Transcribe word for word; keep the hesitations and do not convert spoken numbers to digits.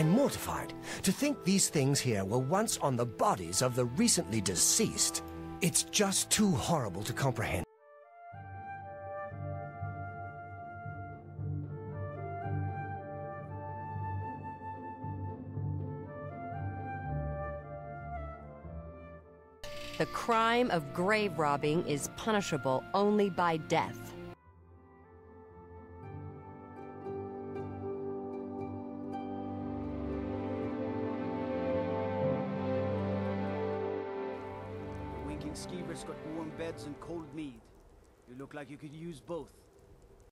I'm mortified to think these things here were once on the bodies of the recently deceased. It's just too horrible to comprehend. The crime of grave robbing is punishable only by death. The winking skeever's got warm beds and cold mead. You look like you could use both.